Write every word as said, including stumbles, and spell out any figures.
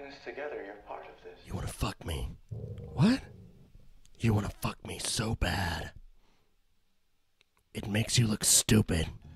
this together. You're part of this. You wanna fuck me? What? You wanna fuck me so bad. It makes you look stupid.